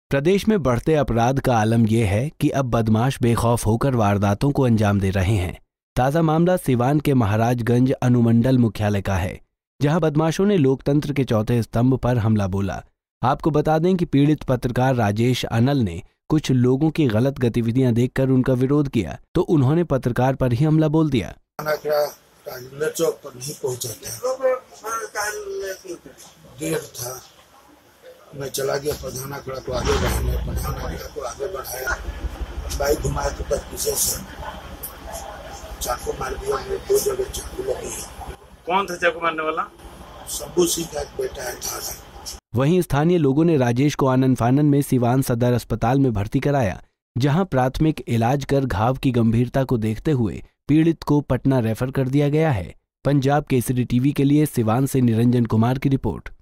प्रदेश में बढ़ते अपराध का आलम यह है कि अब बदमाश बेखौफ होकर वारदातों को अंजाम दे रहे हैं। ताज़ा मामला सिवान के महाराजगंज अनुमंडल मुख्यालय का है, जहां बदमाशों ने लोकतंत्र के चौथे स्तंभ पर हमला बोला। आपको बता दें कि पीड़ित पत्रकार राजेश अनल ने कुछ लोगों की गलत गतिविधियां देखकर उनका विरोध किया तो उन्होंने पत्रकार पर ही हमला बोल दिया। चौक पर नहीं पहुंचा था, मैं चला गया प्रधान अखाड़ा को आगे बढ़ाने, प्रधान अखाड़ा को आगे बढ़ाया, बाइक घुमाया तो पीछे से चाकू मार दिया। मेरे 2 जगह चाकू लगी है। कौन था चाकू मारने वाला? शंभू सिंह का एक बेटा है था। वहीं स्थानीय लोगों ने राजेश को आनन फानन में सिवान सदर अस्पताल में भर्ती कराया, जहां प्राथमिक इलाज कर घाव की गंभीरता को देखते हुए पीड़ित को पटना रेफर कर दिया गया है। पंजाब केसरी टीवी के लिए सिवान से निरंजन कुमार की रिपोर्ट।